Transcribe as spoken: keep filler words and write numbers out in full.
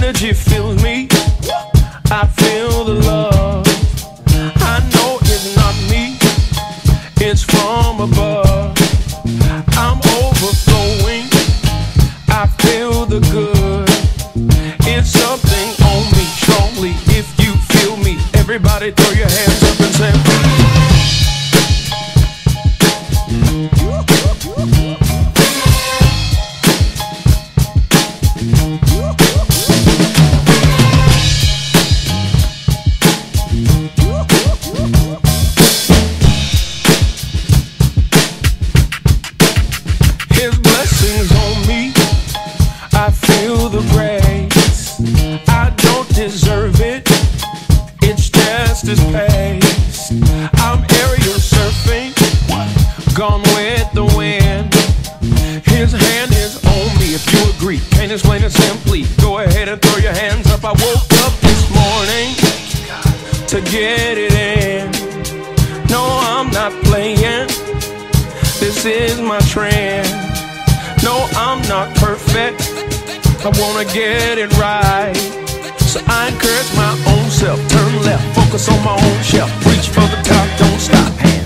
energy fills me. I feel the love. I know it's not me, it's from above. I'm overflowing, I feel the good. It's something on me strongly. If you feel me, everybody throw your hands up and say His blessings on me, I feel the grace. I don't deserve it, it's just His pace. I'm aerial surfing, gone with the wind. His hand is on me, if you agree. Can't explain it simply, go ahead and throw your hands up. I woke up this morning to get it in. No, I'm not playing, this is my trend. No, I'm not perfect, I wanna get it right. So I encourage my own self, turn left, focus on my own shelf. Reach for the top, don't stop.